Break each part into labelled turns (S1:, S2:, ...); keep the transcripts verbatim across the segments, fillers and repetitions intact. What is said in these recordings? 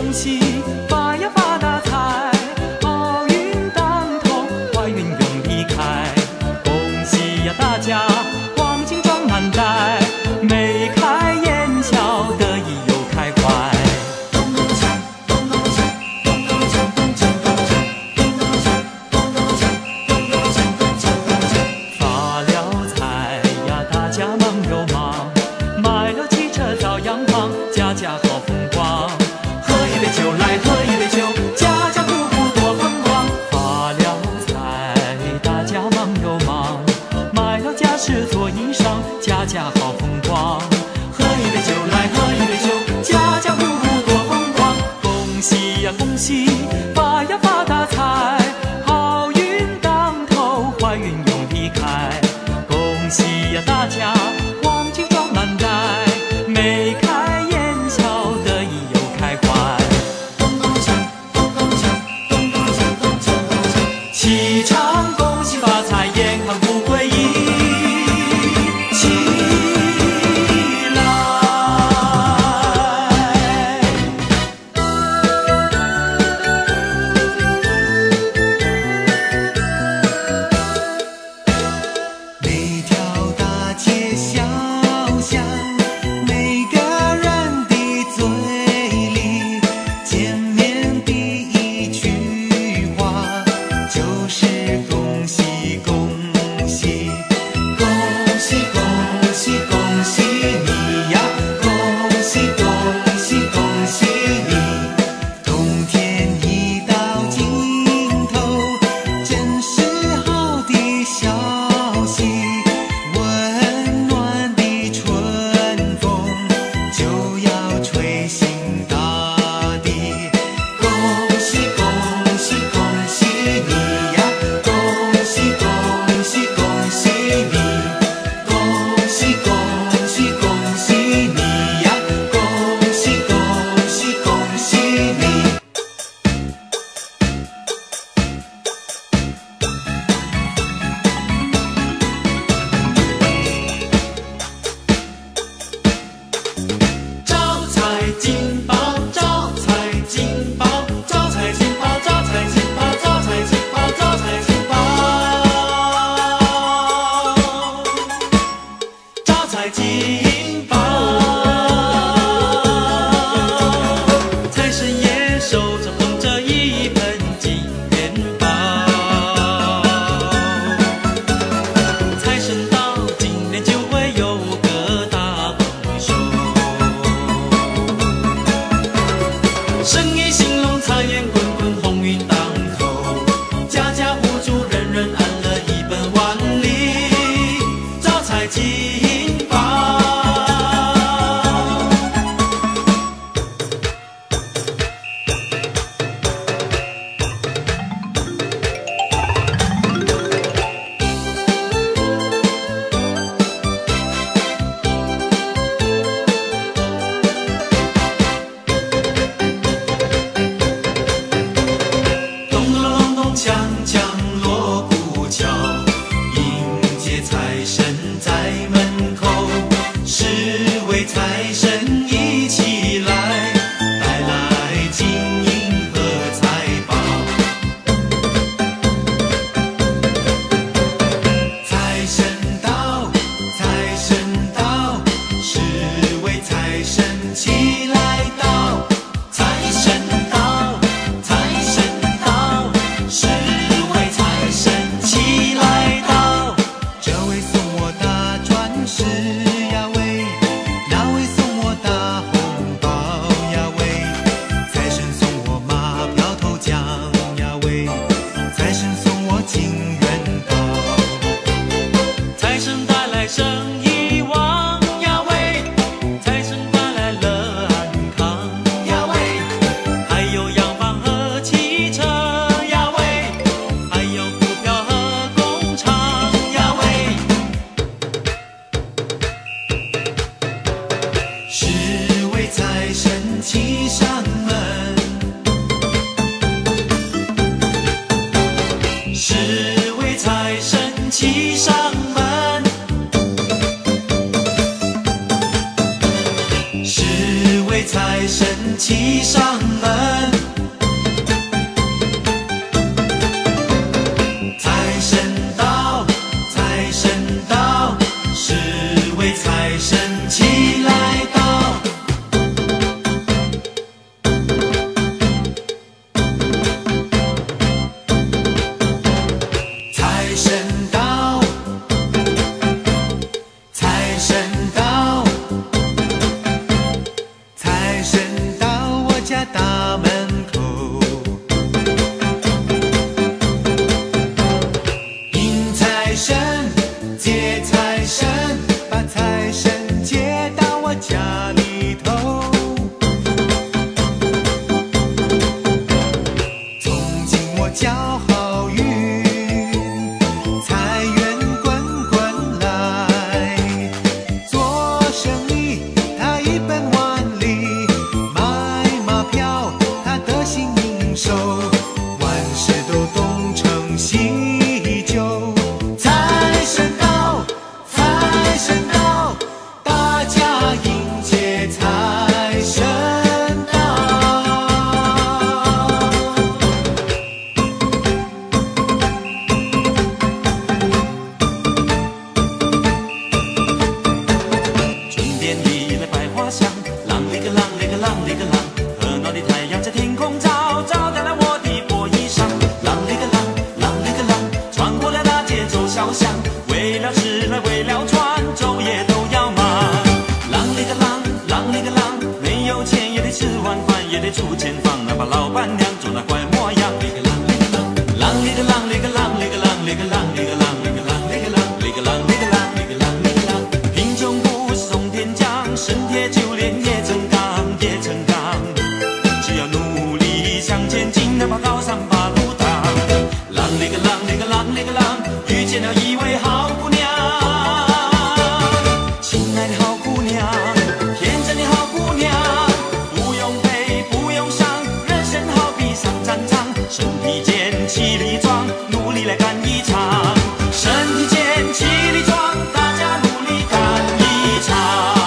S1: 恭喜，发呀发大财，好运当头，坏运永离开。恭喜呀大家，黄金装满袋，眉开眼笑，得意又开怀。咚咚锵，咚咚锵，咚咚锵，咚锵咚锵，咚咚锵，咚咚锵，咚咚锵，咚锵咚锵。发了财呀，大家忙又忙，买了汽车照样胖，家家好风光。喝一杯酒来，喝一杯酒，家家户户多风光。发了财，大家忙又忙，买了家饰做衣裳，家家好风光。喝一杯酒来，喝一杯酒，家家户户多风光。恭喜呀恭喜，发呀发大财，好运当头，坏运永离开。恭喜呀大家，黄金装满袋，眉开眼笑，得意又开怀。咚咚锵，咚咚锵，咚咚锵，咚锵咚锵。齐唱恭喜发财，健康富贵一起来。
S2: 叫好运，财源滚滚来。做生意他一本万利，买马票他得心应手，万事都东成西就。财神到，财神到，大家迎接财神到。
S1: 春天里来百花香，啷里个啷里个啷里个啷，热闹的太阳在天空照，照亮了我的薄衣裳。啷里个啷，啷里个啷，穿过了大街走小巷，为了吃来为了穿，昼夜都要忙。啷里个啷，啷里个啷，没有钱也得吃碗饭，也得出钱放，哪怕老板娘做那怪模样。里个啷里个啷，啷里个啷里个啷里个啷里个啷里个啷里个啷里个啷里个啷里个啷里个啷里个啷。贫穷不是送天降，身铁就炼也成钢也成钢。只要努力向前进，哪怕高山把路挡。啷里个啷里个啷里个啷，遇见了一位好姑娘。亲爱的好姑娘，天真的好姑娘，不用悲不用伤，人生好比上战场，身体健气力壮，努力来干一场。身体健气力壮，大家努力干一场。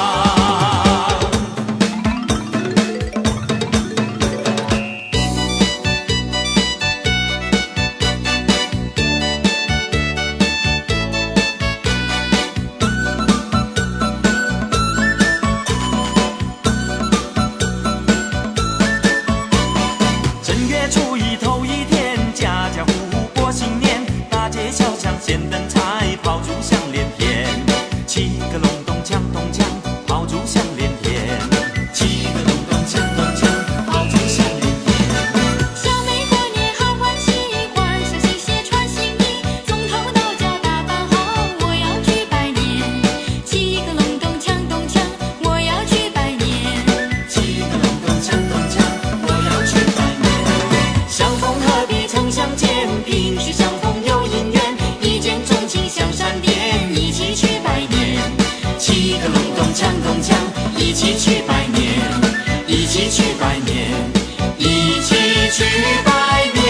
S1: 正月初一头一天，家家户户过新年，大街小巷现灯彩，炮竹响连天。七个隆咚锵咚锵，炮竹响连天。七个隆咚锵咚锵，炮竹响连天。
S3: 小妹过年好欢喜，欢声喜气穿新衣，从头到脚打扮好，我要去拜年。七个隆咚锵咚锵，我要去拜年。
S1: 七个隆咚锵咚锵，我要去拜年。
S3: 相逢何必曾相见，萍水相逢有姻缘，一见钟情像闪电，一起去拜年。
S1: 七个隆咚锵咚锵，一起去拜年，一起去拜年，一起去拜年。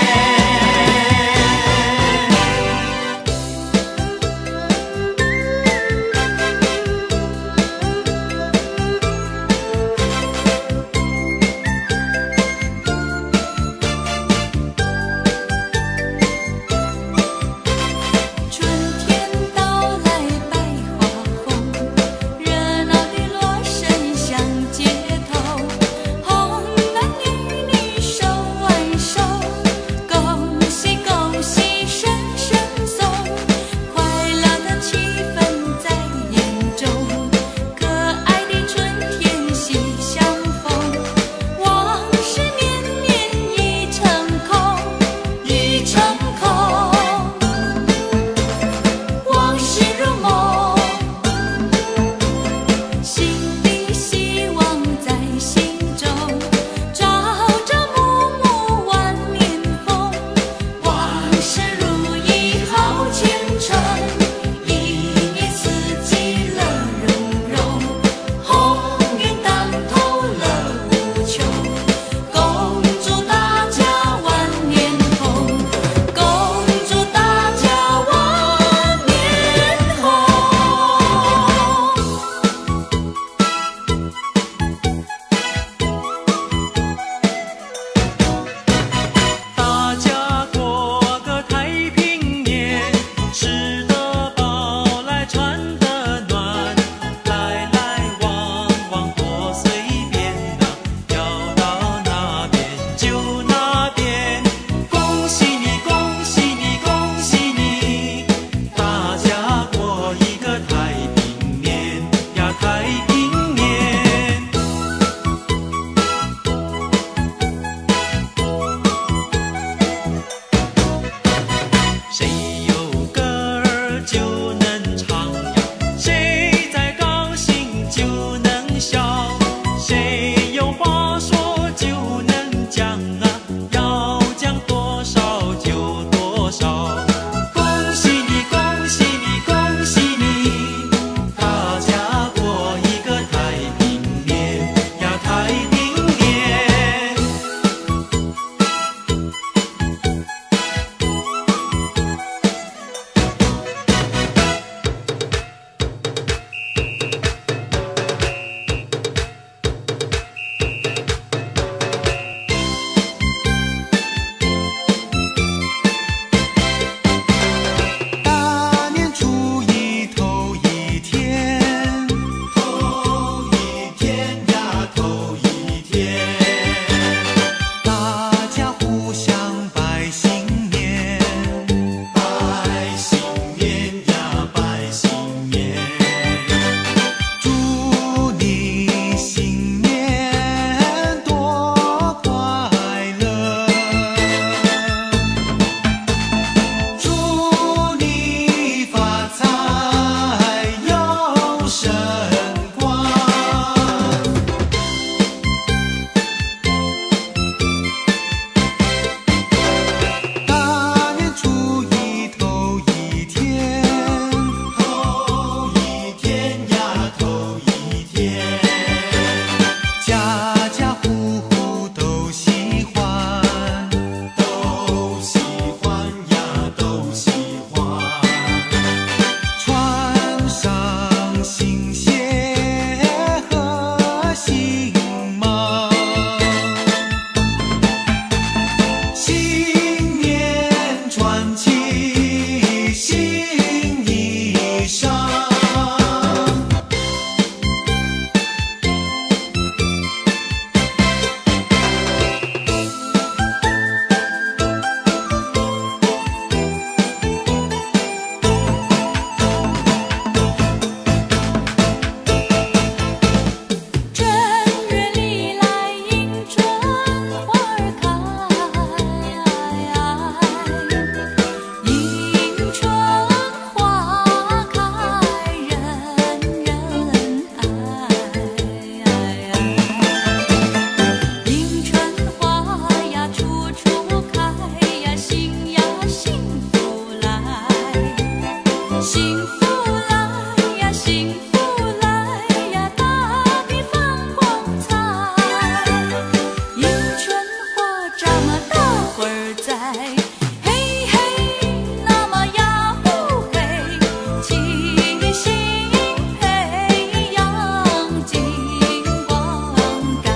S3: 春天到来百花红，热闹的锣声响街头，红男绿女手挽手，恭喜恭喜声声送，快乐的气氛在眼中，可爱的春天喜相逢，往事年年已成空，已成空。往事如梦，心里希望在心中，朝朝暮暮晚年风，万事如意好前程，一年四季乐融融，鸿运当头乐无穷，恭祝大家万年红，恭祝大家万年红。
S1: 大家过个太平年，吃得饱来穿得暖，来来往往多随便呐，要到哪边就哪边。恭喜你，恭喜你，恭喜你，大家过一个太平年呀，太平年。谁有歌儿就能唱呀，谁在高兴就能笑，谁有话说就能讲啊，
S3: 嘿嘿，那么呀呼嘿，七星培养金光盖。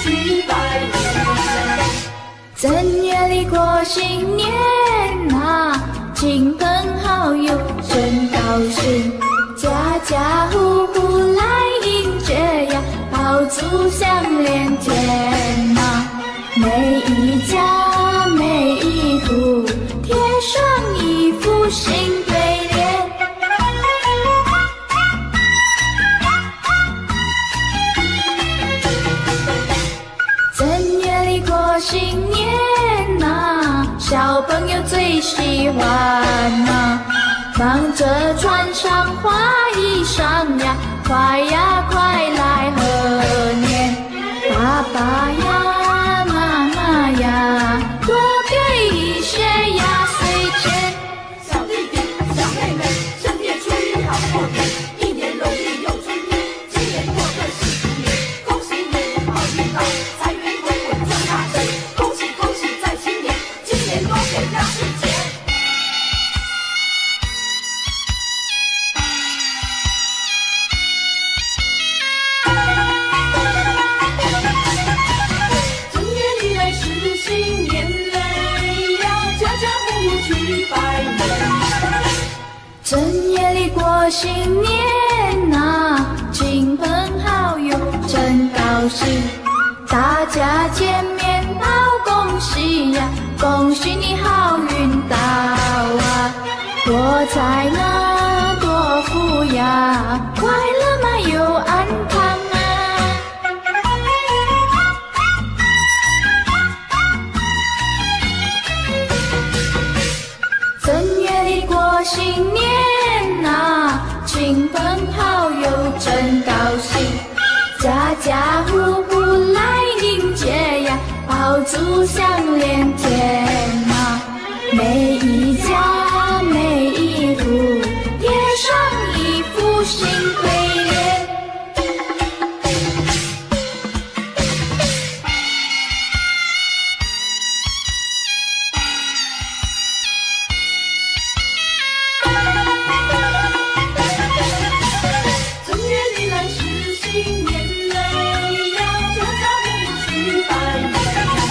S3: 去拜年。正月里过新年啊，亲朋好友真高兴，家家户户来迎接呀，爆竹响连天呐，每一家每一户贴上一副新对联。正月里过新年呐，小朋友最喜欢呐，忙着穿上花衣裳呀，快呀快来贺年，爸爸呀妈妈呀，多给一些压岁钱。
S4: 小弟弟小妹妹，正月初一好过年，一年容易又春天，今年过个喜年，恭喜你好运到，财源滚滚赚大钱，恭喜恭喜在新年，今年多给压岁钱。正月里来是新年嘞呀，家家户户去拜年。
S3: 正月里过新年呐，亲朋好友真高兴，大家见面道恭喜呀，恭喜你好运到啊，多财呢多福呀，快乐嘛又安康啊。正月里过新年呐，亲朋好友真高兴，家家户户来迎接呀，爆竹响连天呐，每一家每一户贴上一副新对联。
S4: 正月里来是新年嘞呀，家家户户去拜年。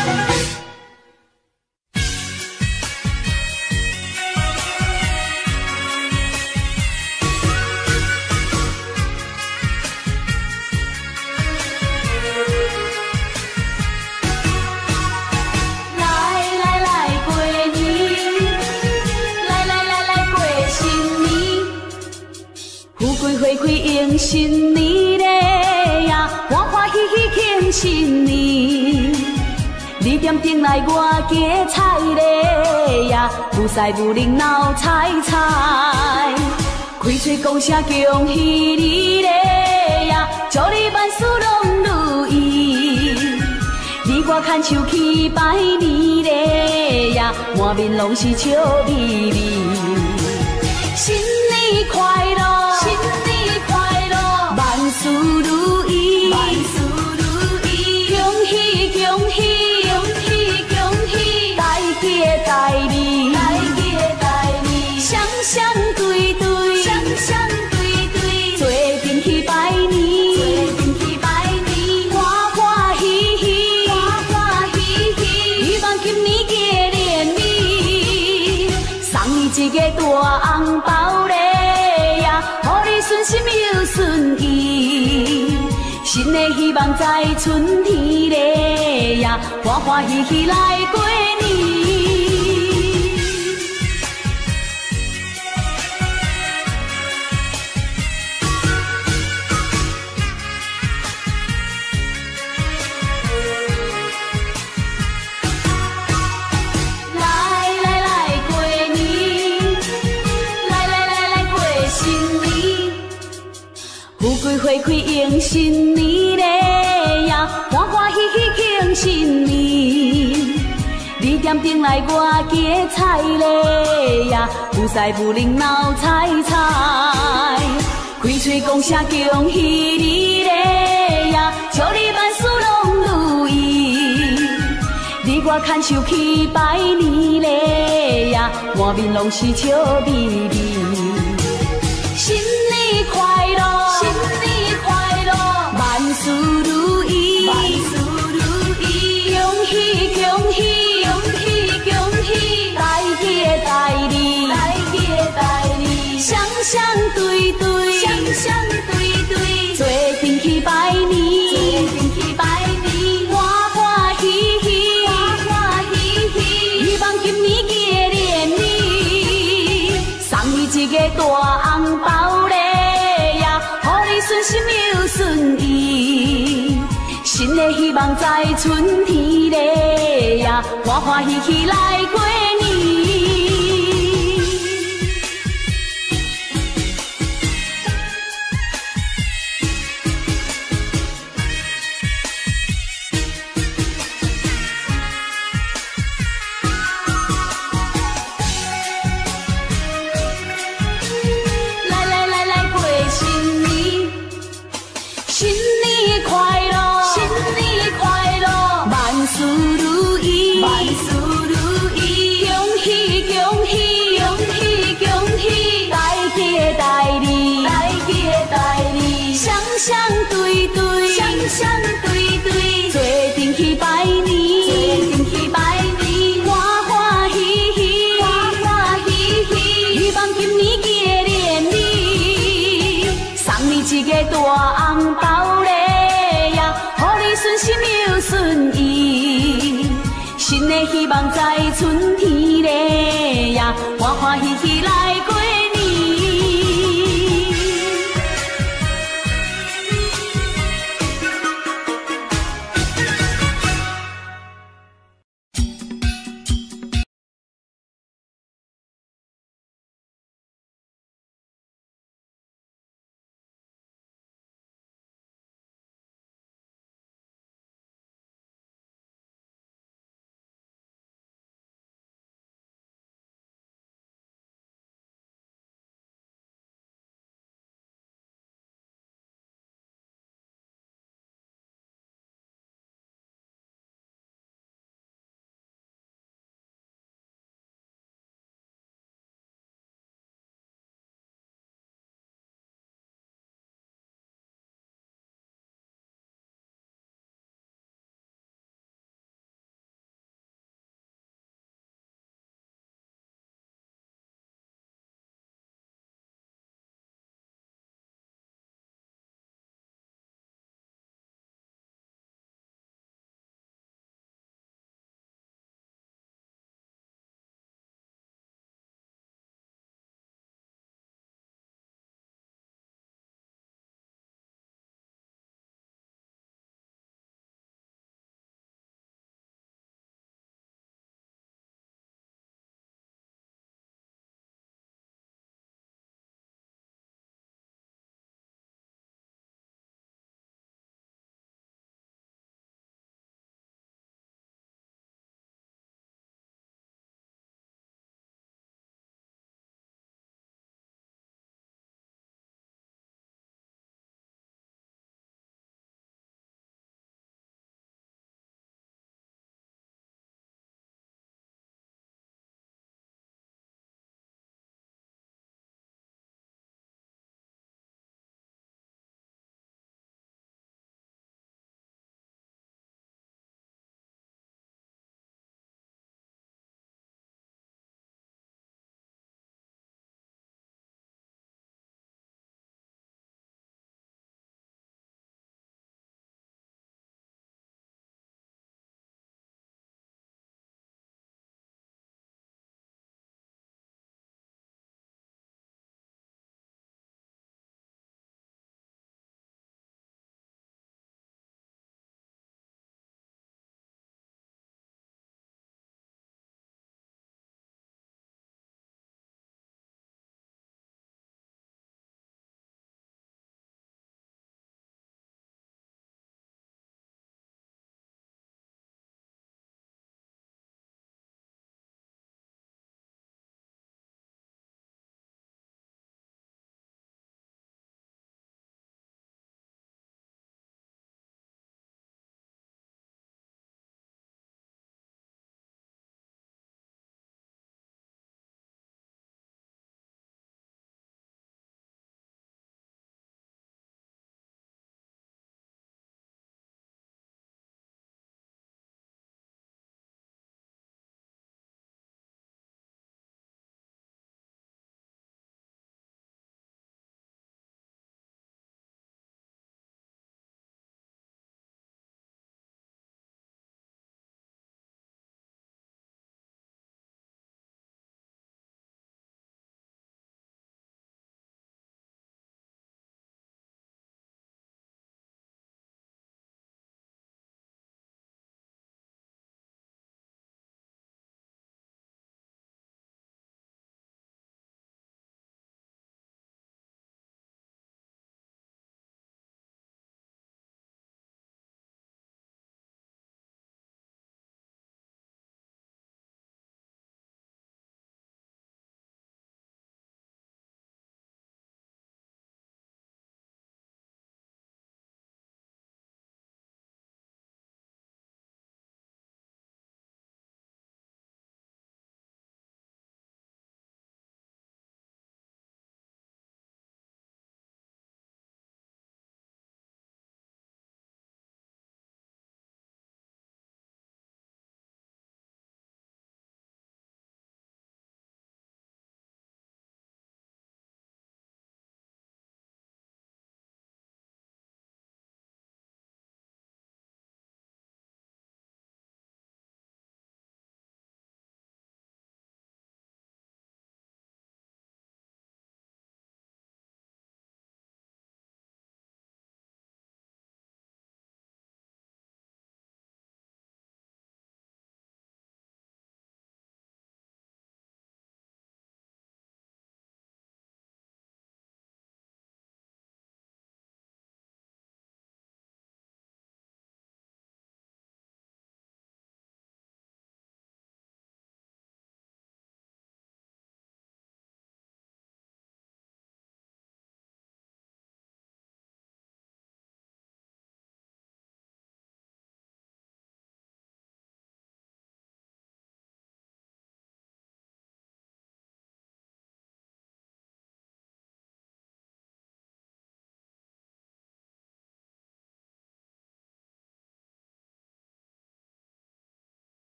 S3: 来来来过年，来来来来过新年，富贵花开迎新年嘞呀，欢欢喜喜庆新年。你点灯来我家菜嘞呀，有财有灵闹彩彩，开嘴讲声恭喜你嘞呀，祝你万事拢如意。你我牵手去拜年嘞呀，满面拢是笑眯眯。新年快乐，新年快乐，万事如意，万事如意，恭喜恭喜，恭喜恭喜，大吉大利，大吉大利，双双对对，双双对对，做阵去拜年，做阵去拜年，欢欢喜喜，欢欢喜喜，希望今年过年里，送你一个大红包嘞呀，予你顺心又顺意。新的希望在春天嘞呀，欢欢喜喜来过年。来来来过年，来来来来过新年，富贵花开迎新年嘞呀，欢欢喜喜庆新年。你点灯来我家菜嘞呀，有财有灵闹彩彩，开嘴讲声恭喜你嘞呀，祝你万事拢如意。你我牵手去拜年嘞呀，满面拢是笑眯眯。新年快乐，新年快乐，万事如意，万事如大红包嘞呀，予你顺心又顺意。新的希望在春天嘞呀，欢欢喜喜来过年。来来来来过新年，新年快乐，新年快乐，万事如意，万事如意，恭喜恭喜，恭喜恭喜，大吉的大利，大吉的大利，双双对对，双双对对，做阵去拜年，做阵去拜年，欢欢喜喜，欢欢喜喜，希望今年结连理，送你一个大红包嘞呀，予你顺心又顺意。新的希望在春天嘞呀，欢欢喜喜来过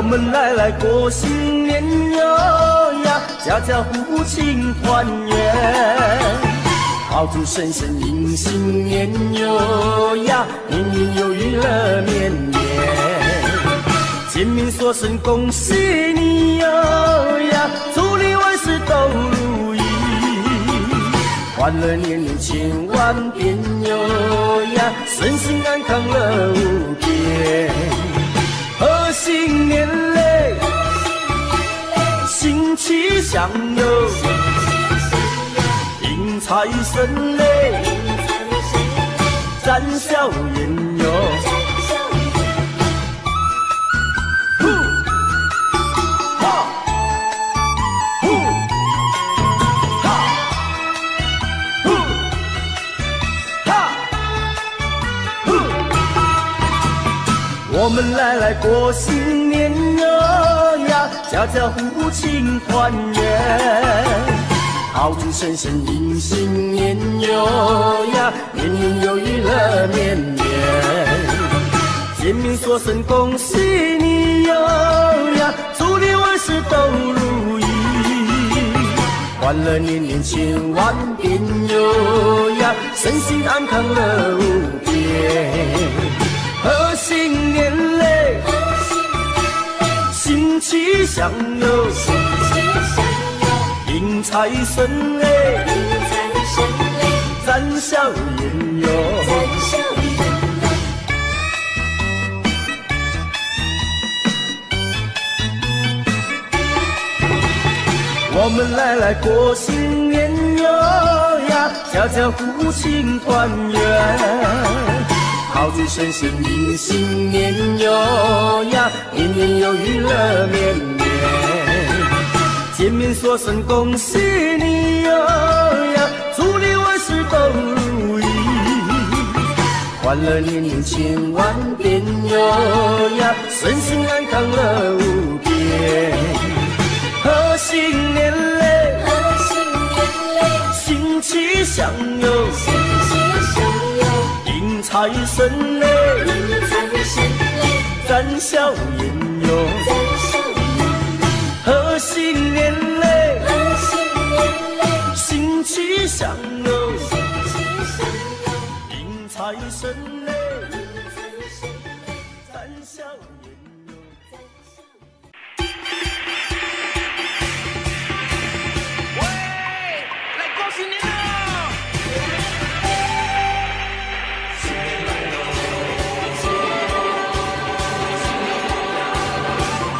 S5: 们来来过新年哟呀，家家户户庆团圆。炮竹声声迎新年哟呀，年年有余乐绵绵。见面说声恭喜你哟呀，祝你万事都如意。欢乐年年千万遍哟呀，身心安康乐无边。贺新年嘞，新气象哟，迎财神嘞，展笑颜哟。呼哈呼哈呼哈呼，我们来来过新年哟呀，家家户户庆团圆。炮竹声声迎新年哟呀，年年有余乐绵绵。见面说声恭喜你哟呀，祝你万事都如意。欢乐年年千万遍哟呀，身心安康乐无边。贺新年嘞，新气象哟，迎财神嘞，展笑颜哟。我们来来过新年哟呀，家家户户庆团圆。炮竹声声迎新年哟呀，年年有余乐绵绵。见面说声恭喜你哟呀，祝你万事都如意。欢乐年年千万遍哟呀，身心安康乐无边。贺新年嘞，新气象哟，迎财神嘞，展笑颜哟。贺新年嘞，新气象哟，迎财神嘞，展笑颜哟。
S6: 喂，来过新年了！新年来了，新年来了，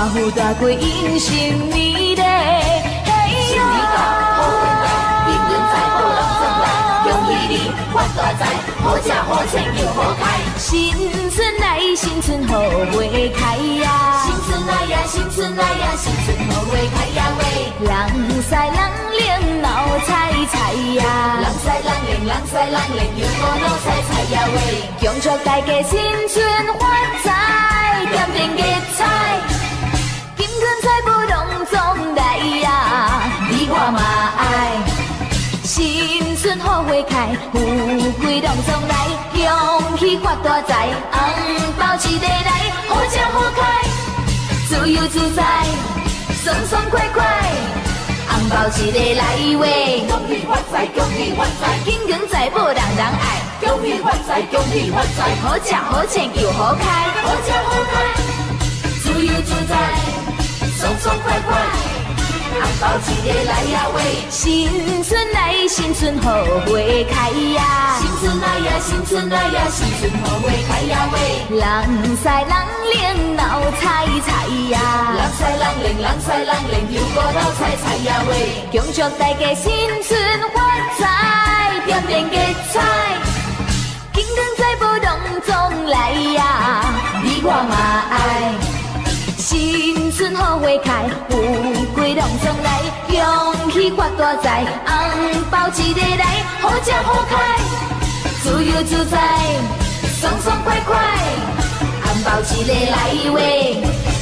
S3: 大富大贵迎新年嘞！
S4: 新年到，好运来，迎人在，好人总来，恭喜你发大财，好吃好穿又好开。
S3: 新春来，新春好花开呀！
S4: 新春来呀，新春来呀，新春好花开呀喂！
S3: 人赛人灵闹彩彩呀！
S4: 人赛人灵，人赛人灵，又好闹彩彩呀喂！
S3: 恭祝大家新春发财，点点吉彩，金光财宝拢总来呀！你我嘛爱。新春好花开，富贵拢总来，恭喜发大财，红包一个来，好吃好开，自由自在，爽爽快快，红包一个来喂！
S4: 恭喜发财，恭喜发财，
S3: 金光财宝人人爱，
S4: 恭喜发财，恭喜发财，
S3: 好吃好穿又好开，
S4: 好吃好开，自由自在，爽爽快快。红包一个来呀喂！
S3: 新春来，新春好花开呀！
S4: 新春来呀，新春来呀，新春好花开呀喂！
S3: 人赛人灵闹彩彩呀！
S4: 人赛人灵，人赛人灵，又过闹彩彩呀喂！
S3: 恭祝大家新春发财，点点吉彩，金光财宝拢总来呀！你我嘛爱。新春好花开，富贵拢总来，恭喜发大财，红包一个来，好吃好开，自由自在，爽爽快快，红包一个来喂！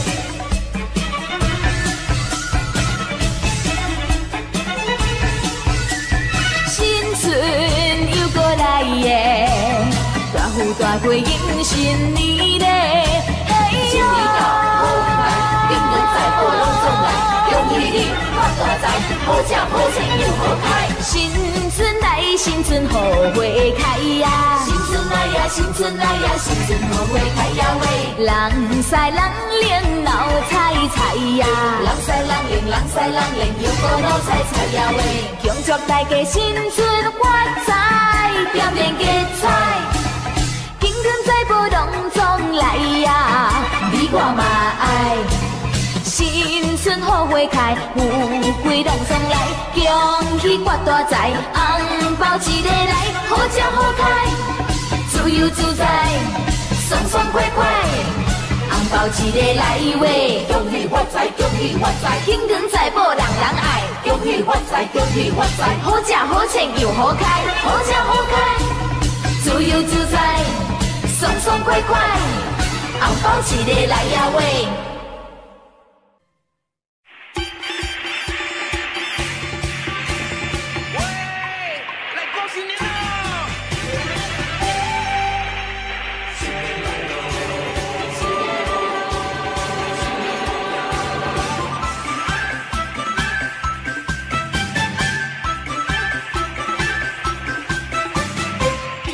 S3: 新春又过来耶，大富大贵迎新年嘞！
S4: 新年到，好运来，迎人在，好人总来，恭喜你发大财，好吃好穿又好开。
S3: 新春来，新春好花开呀！
S4: 新春来呀，新春来呀，新春好花开呀喂！
S3: 人赛人灵闹彩彩呀！
S4: 人赛人灵，人赛人灵，又过闹彩彩呀喂！
S3: 恭祝大家新春发财，点点吉彩，金光财宝拢总来呀！你我嘛爱。新春好花开，富贵拢总来，恭喜发大财，红包一个来，好吃好开，自由自在，爽爽快快，红包一个来喂！
S4: 恭喜发财，恭喜发财，
S3: 金光财宝人人爱，
S4: 恭喜发财，恭喜发财，
S3: 好吃好穿又好开，好吃好开，自由自在，爽爽快快，红包一个来呀喂！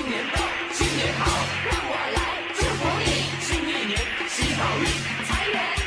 S4: 新年好，让我来祝福你，新一年喜好运，财源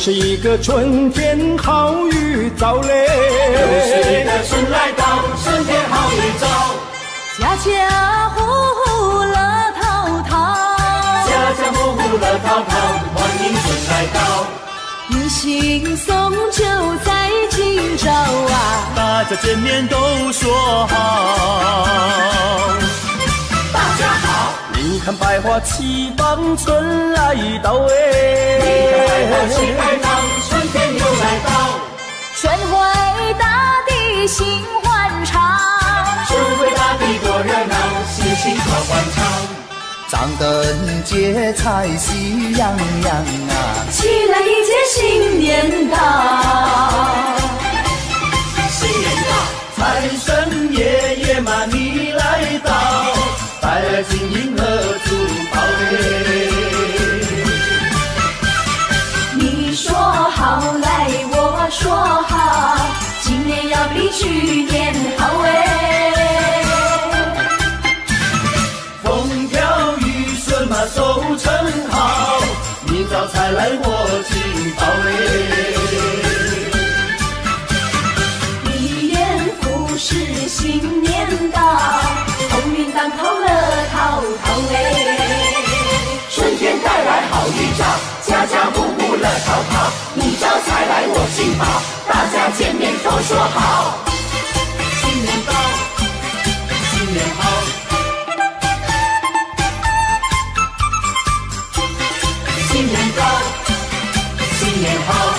S5: 是一个春天好雨早嘞，
S2: 又是一个春来到，春天好预兆。
S3: 家家户户乐淘淘，
S2: 家家户户乐淘淘，欢迎春来到。
S3: 迎新送旧在今朝啊，
S1: 大家见面都说好。
S2: 大家好，
S5: 你看百花齐放，春来到哎，
S2: 你看百花齐开放，春天又来到。
S3: 春回大地心欢畅，
S2: 春回大地多热闹，喜庆好欢畅。
S5: 张灯结彩喜洋洋啊，
S3: 起来迎接新年到。
S2: 新年到，
S5: 财神爷爷嘛你来到，带来金银和珠宝嘞。
S3: 你说好来，我说好，今年要比去年好哎。
S5: 风调雨顺嘛收成好，明早才来我进宝嘞。
S3: 一元复始新年到，鸿运当头乐淘淘哎。
S2: 春天带来好预兆，家家户户乐淘淘。你招财来我进宝，大家见面都说好。
S5: 新年到，新年好。
S2: 新年到，新年好，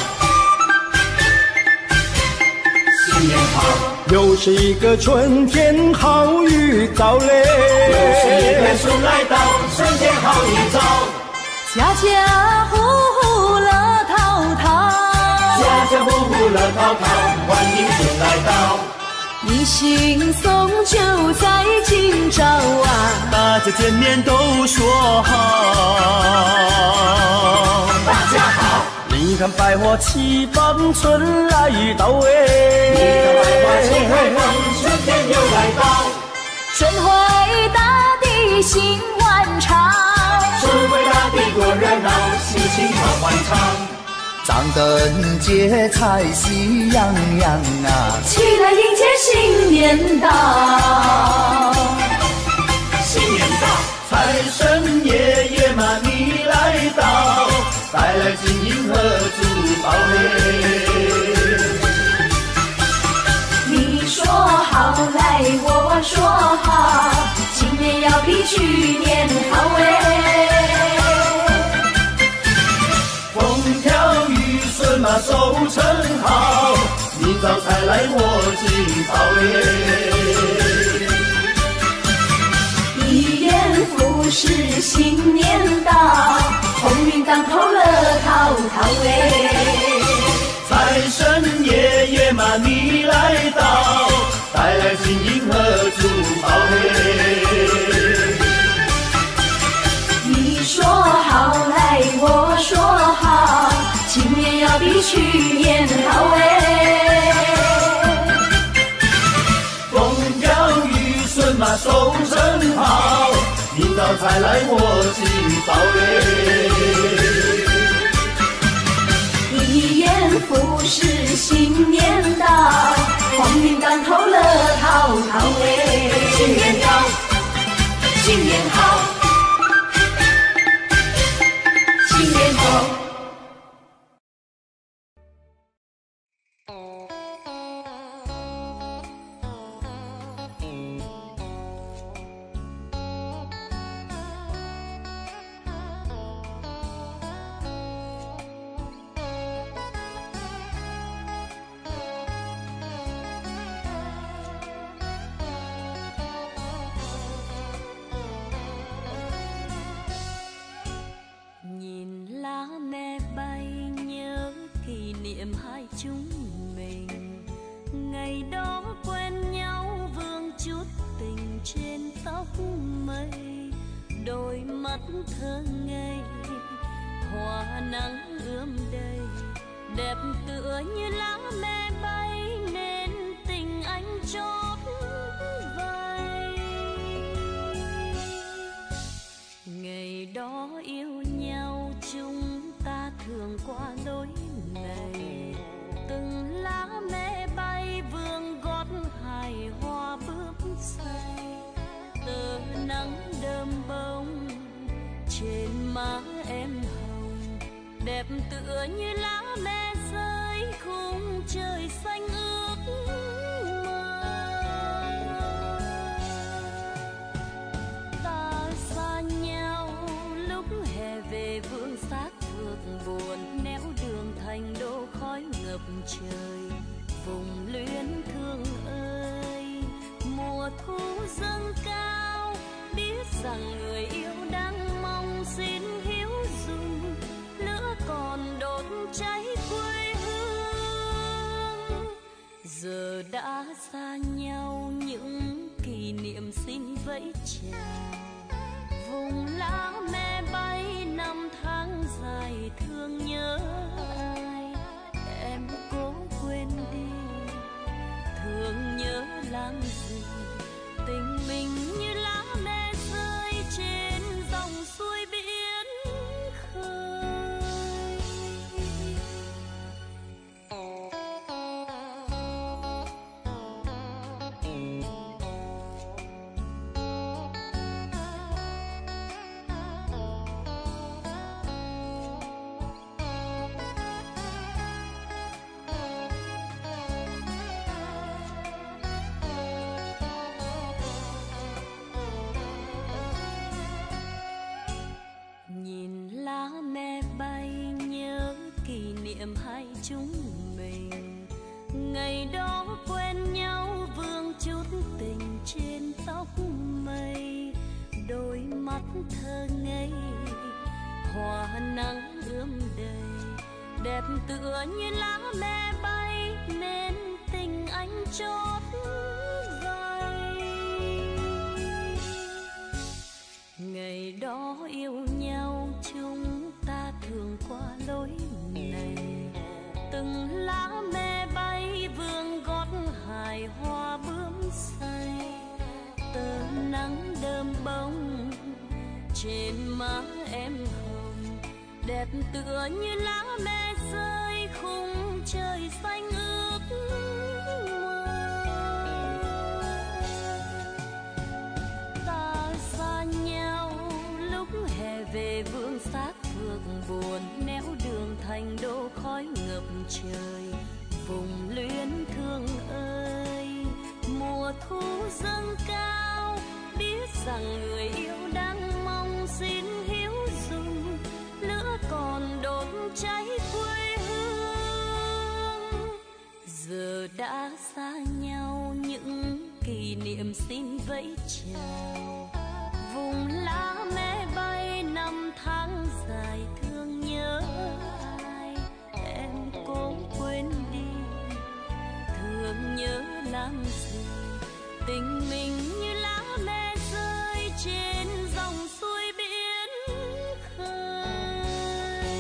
S2: 新年好。
S5: 又是一个春天好预兆嘞，
S2: 又是一个春来到，春天好预兆。
S3: 家家户户乐淘淘，
S2: 家家户户乐淘淘，欢迎春来到。
S3: 迎新送旧在今朝啊，
S1: 大家见面都说好。
S2: 大家好，
S5: 你看百花齐放，春来到哎，
S2: 你看百花齐开放，春天又来到。
S3: 春回大地心欢畅，
S2: 春回大地多热闹，喜庆好欢畅。
S5: 张灯结彩喜洋洋啊，
S3: 起来迎接新年到。
S2: 新年到，
S5: 财神爷爷嘛你来到，带来金银和珠宝嘞。
S3: 你说好来，我说好，今年要比去年好哎。
S5: 风调雨顺嘛收成好，明早才来我进宝嘞。
S3: 一元复始新年到，鸿运当头乐淘淘哎。
S5: 财神爷爷嘛你来到，带来金银和珠宝嘞。
S3: 你说好来，我说好，今年要比去年好哎。
S5: 风调雨顺嘛收成好，明早才来我进宝嘞。
S3: 一元复始新年到，鸿运当头乐淘淘哎。
S2: 新年到，新年好，新年好。
S3: Nhìn lá me bay nhớ kỷ niệm hai chúng mình, ngày đó quen nhau vương chút tình trên tóc mây, đôi mắt thơ ngây hoa nắng ươm đầy, đẹp tựa như lá me bay nên tình anh chót vây. Ngày đó yêu nhau chúng ta thường qua lối trời vùng luyến thương ơi. Mùa thu dâng cao biết rằng người yêu đang mong xin hiếu dùng, lửa còn đốt cháy quê hương. Giờ đã xa nhau những kỷ niệm xin vẫy chào, vùng lá me bay năm tháng dài thương nhớ ai. Em cố quên đi, thương nhớ làm gì, tình mình như lá me rơi trên dòng suối biển khơi. Nhìn lá me bay nhớ kỷ niệm hai chúng mình, ngày đó quen nhau vương chút tình trên tóc mây. Đôi mắt thơ ngây hoa nắng ươm đầy, đẹp tựa như lá me bay nên tình anh chót vay. Ngày đó yêu nhau chúng ta thường qua lối này, từng lá me bay vương gót hài hoa bướm say. Tơ nắng đơm bông trên má em hồng, đẹp tựa như lá me rơi khung trời xanh ước mơ. Ta xa nhau lúc hè về vương xác phượng buồn, néo đường thành đô khói ngập trời vùng luyến thương ơi. Mùa thu dâng cao biết rằng người yêu đang mong xin hiếu dùng, lửa còn đốt cháy quê hương. Giờ đã xa nhau những kỷ niệm xin vẫy chào, vùng lá me bay năm tháng dài thương nhớ ai. Em cố quên đi, thương nhớ làm gì, tình mình như lá me rơi trên dòng suối biển khơi.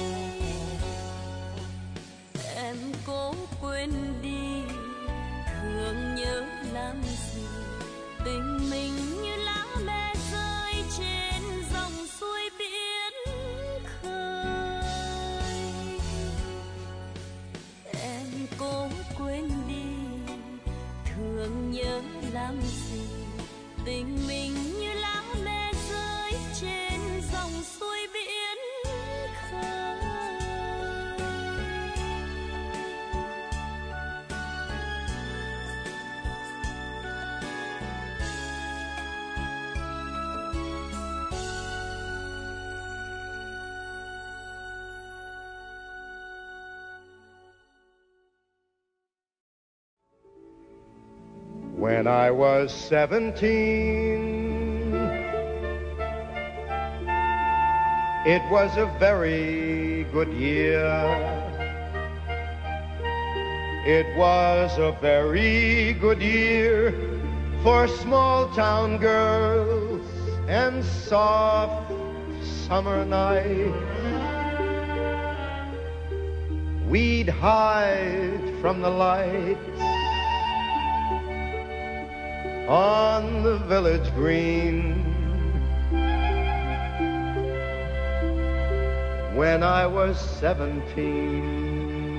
S3: Em cố quên đi, thương nhớ làm gì, tình mình như lá me rơi trên dòng suối biển khơi. Em cố quên đi, thương nhớ làm gì, tình mình như lá me rơi trên dòng suối biển khơi.
S7: When I was seventeen, it was a very good year. It was a very good year for small town girls and soft summer nights. We'd hide from the lights on the village green. When I was seventeen.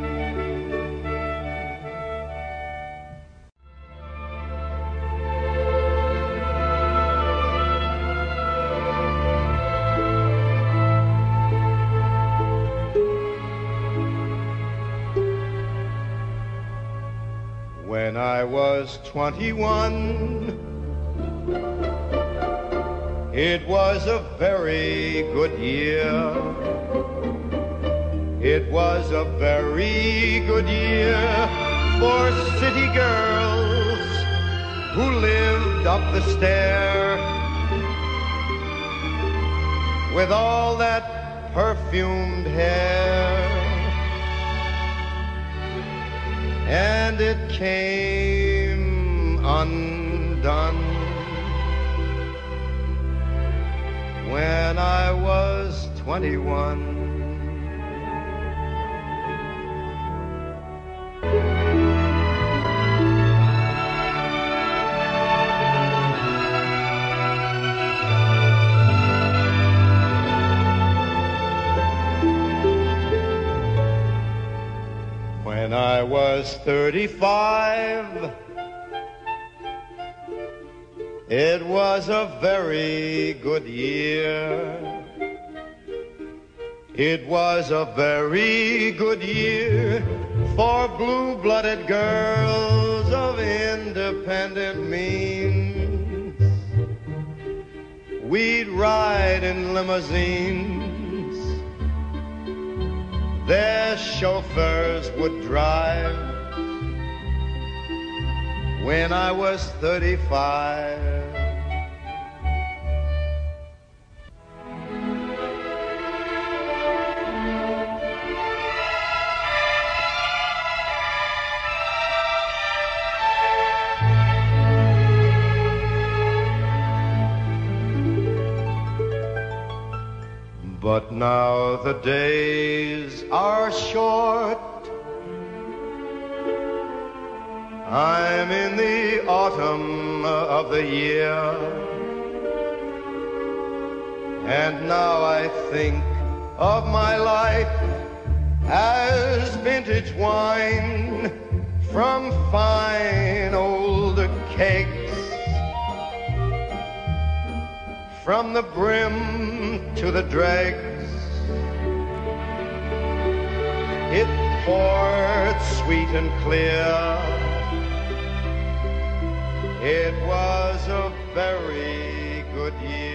S7: When I was twenty-one, it was a very good year. It was a very good year for city girls who lived up the stair with all that perfumed hair. And it came undone when I was twenty-one. When I was thirty-five, it was a very good year. It was a very good year for blue-blooded girls of independent means. We'd ride in limousines. Their chauffeurs would drive. When I was thirty-five, but now the days are short. I'm in the autumn of the year, and now I think of my life as vintage wine from fine old kegs, from the brim to the dregs. It poured sweet and clear. It was a very good year.